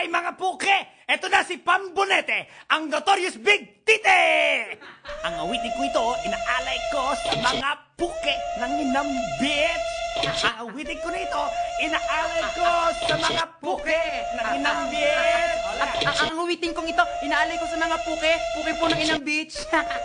Hi mga puke! Ito na si Pambonete, ang Notorious Big Tite! Ang awitin ko ito, inaalay ko sa mga puke ng inang bitch! Ang awitin ko na ito, inaalay ko sa mga puke ng inang bitch! Ang awitin kong ito, inaalay ko sa mga puke po ng inang bitch!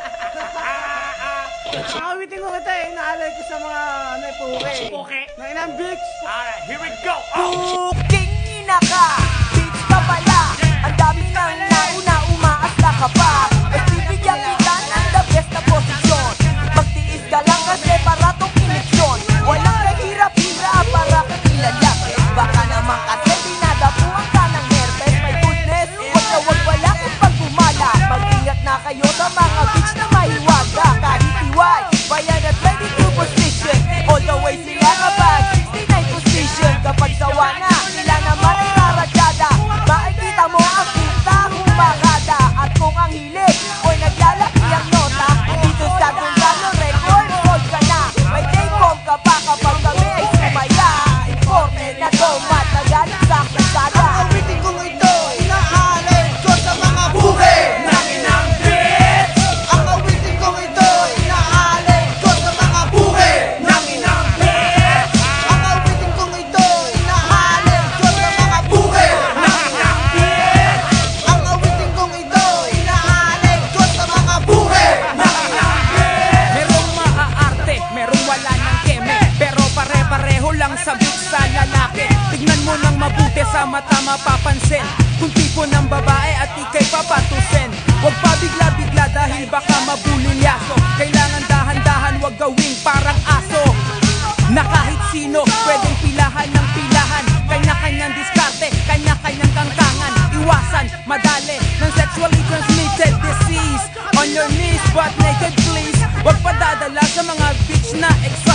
Ang awitin ko ito, inaalay ko sa mga Puke ng inang bitch! Alright, here we go! Puking ina ka, bitch ka pala. Ang dami nang nauna, umaas na ka pa. Mas bibigyan kita ng the best na posisyon. Magtiis ka lang kasi para tong eleksyon. Walang kahirap-hirap para kakilalaki. Baka naman kasi dinadapuan ka ng herpes. My goodness, wag na wag wala kung pag-gumala. Mag-ingat na kayo sa mga bitch na mahiwaga. Kahit iway, bayan at 22 position. All the way sila kapag 69 position. Kapag sawa na, sila naman ay raradyada. Makikita mo ang puta kung parada. At kung ang hilig, oy naglalaki ang nota. Dito sa Gonzalo Record, hold ka na. May take home ka pa kapag kami ay sumaya. Informe na to, matagal sa kasada. Ang awitin kong ito, inaalay ko sa mga puke Ng inang bitch! Ang awitin kong ito, inaalay ko sa mga puke Ng inang bitch! Ang awitin kong ito, inaalay ko sa mga puke Ng inang bitch! Ang awitin kong ito, inaalay ko sa mga puke Ng inang bitch! Merong maaarte, merong wala ng keme, pero pare-pareho lang sa bitch sa lalaki. Tignan mo ng mabuti sa mata mapapansin kung tipo ng babae at ikay papatusin. Huwag pa bigla-bigla dahil baka mabulilyaso. Kailangan dahan-dahan, huwag gawing parang aso. Na kahit sino pwedeng pilahan ng pilahan. Kanya-kanyang diskarte, kanya-kanyang kangkangan. Iwasan, madali ng sexually transmitted disease. On your knees, but naked please. Huwag padadala sa mga bitch na